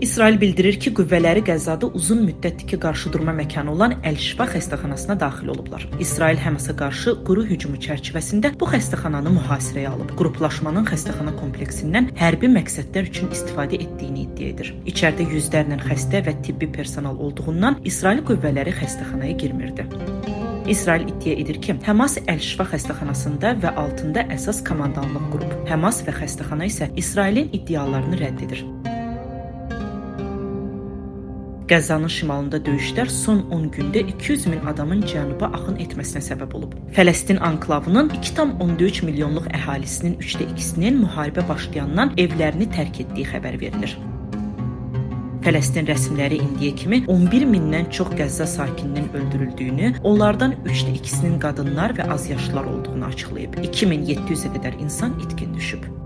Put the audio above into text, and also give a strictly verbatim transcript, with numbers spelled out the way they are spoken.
İsrail bildirir ki, qüvvələri Qəzzada uzun müddətdir ki, qarşıdurma məkanı olan Əl-Şifa xəstəxanasına daxil olublar. İsrail Həmasa qarşı quru hücumu çərçivəsində bu xəstəxananı mühasirəyə alıb. Qruplaşmanın xəstəxana kompleksindən hərbi məqsədlər üçün istifadə etdiyini iddia edir. İçəridə yüzlərlə xəstə və tibbi personal olduğundan İsrail qüvvələri xəstəxanaya girmirdi. İsrail iddia edir ki, Həmas Əl-Şifa xəstəxanasında və altında əsas komandanlıq qrup. Həmas və xəstəxana isə İsrailin iddialarını rədd edir. Qəzzanın şimalında döyüşlər son on gündə iki yüz min adamın cənuba axın etməsinə səbəb olub. Fələstin anklavının iki tam on üç milyonluq əhalisinin üçdə ikisinin müharibə başlayandan evlərini tərk etdiyi xəbər verilir. Fələstin rəsmiləri indiyə kimi on bir mindən çox Qəzza sakininin öldürüldüyünü, onlardan üçdə ikisinin qadınlar və azyaşlılar olduğunu açıqlayıb. iki min yeddi yüzə qədər insan itkin düşüb.